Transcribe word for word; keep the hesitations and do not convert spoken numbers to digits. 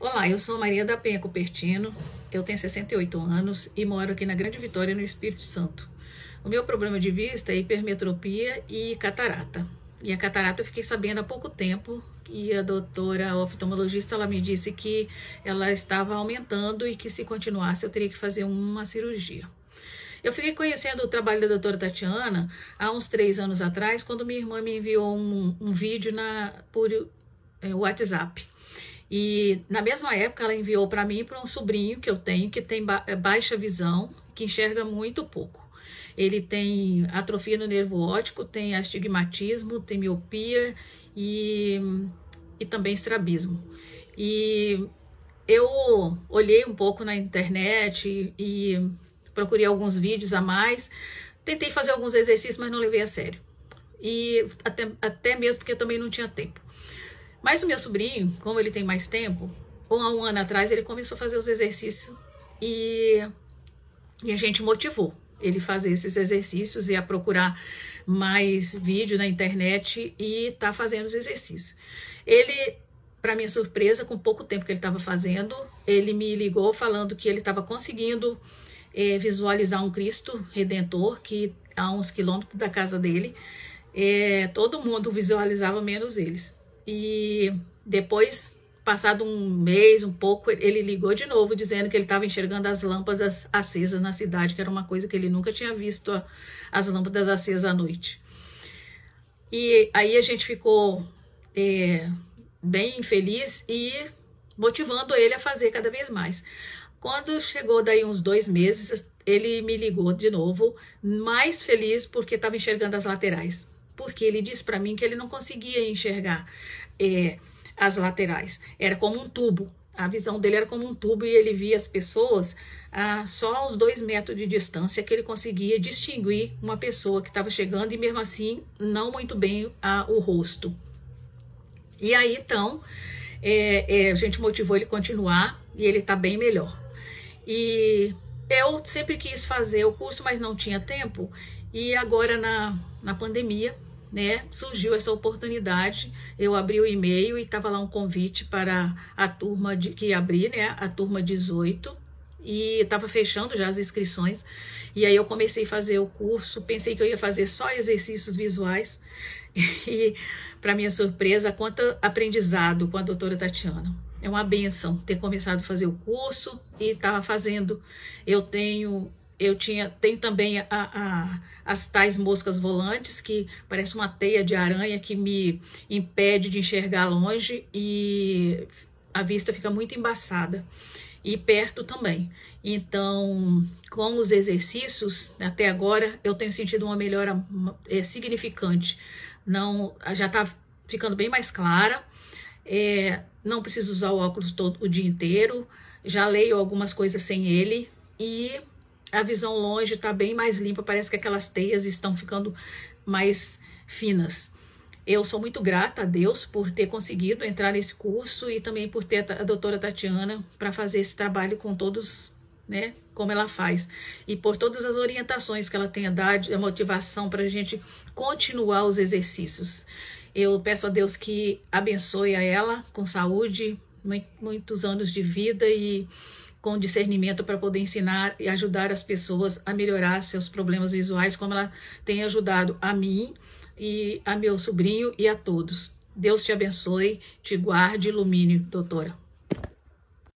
Olá, eu sou Maria da Penha Cupertino, eu tenho sessenta e oito anos e moro aqui na Grande Vitória, no Espírito Santo. O meu problema de vista é hipermetropia e catarata. E a catarata eu fiquei sabendo há pouco tempo e a doutora oftalmologista ela me disse que ela estava aumentando e que se continuasse eu teria que fazer uma cirurgia. Eu fiquei conhecendo o trabalho da doutora Tatiana há uns três anos atrás, quando minha irmã me enviou um, um vídeo na, por é, WhatsApp. E na mesma época ela enviou para mim para um sobrinho que eu tenho, que tem ba baixa visão, que enxerga muito pouco. Ele tem atrofia no nervo óptico, tem astigmatismo, tem miopia e, e também estrabismo. E eu olhei um pouco na internet e, e procurei alguns vídeos a mais, tentei fazer alguns exercícios, mas não levei a sério. E até, até mesmo porque eu também não tinha tempo. Mas o meu sobrinho, como ele tem mais tempo, ou há um ano atrás, ele começou a fazer os exercícios e, e a gente motivou ele a fazer esses exercícios e a procurar mais vídeo na internet e tá fazendo os exercícios. Ele, para minha surpresa, com pouco tempo que ele estava fazendo, ele me ligou falando que ele estava conseguindo é, visualizar um Cristo Redentor que a uns quilômetros da casa dele, é, todo mundo visualizava menos eles. E depois, passado um mês, um pouco, ele ligou de novo, dizendo que ele estava enxergando as lâmpadas acesas na cidade, que era uma coisa que ele nunca tinha visto, as lâmpadas acesas à noite. E aí a gente ficou é, bem feliz e motivando ele a fazer cada vez mais. Quando chegou daí uns dois meses, ele me ligou de novo, mais feliz porque estava enxergando as laterais. Porque ele disse para mim que ele não conseguia enxergar é, as laterais. Era como um tubo. A visão dele era como um tubo e ele via as pessoas ah, só aos dois metros de distância que ele conseguia distinguir uma pessoa que estava chegando e mesmo assim não muito bem ah, o rosto. E aí então é, é, a gente motivou ele a continuar e ele está bem melhor. E eu sempre quis fazer o curso, mas não tinha tempo. E agora na, na pandemia, né, surgiu essa oportunidade. Eu abri o e-mail e estava lá um convite para a turma de, que abri, né, a turma dezoito, e estava fechando já as inscrições. E aí eu comecei a fazer o curso, pensei que eu ia fazer só exercícios visuais. E, para minha surpresa, quanto aprendizado com a doutora Tatiana. É uma benção ter começado a fazer o curso e estava fazendo. Eu tenho... Eu tinha, tem também a, a, as tais moscas volantes, que parece uma teia de aranha que me impede de enxergar longe e a vista fica muito embaçada. E perto também. Então, com os exercícios, até agora, eu tenho sentido uma melhora é, significante. Não, já está ficando bem mais clara. É, não preciso usar o óculos todo o dia inteiro. Já leio algumas coisas sem ele. E a visão longe está bem mais limpa, parece que aquelas teias estão ficando mais finas. Eu sou muito grata a Deus por ter conseguido entrar nesse curso e também por ter a doutora Tatiana para fazer esse trabalho com todos, né, como ela faz. E por todas as orientações que ela tenha dado, a motivação para a gente continuar os exercícios. Eu peço a Deus que abençoe a ela com saúde, muitos anos de vida e com discernimento para poder ensinar e ajudar as pessoas a melhorar seus problemas visuais, como ela tem ajudado a mim e a meu sobrinho e a todos. Deus te abençoe, te guarde e ilumine, doutora.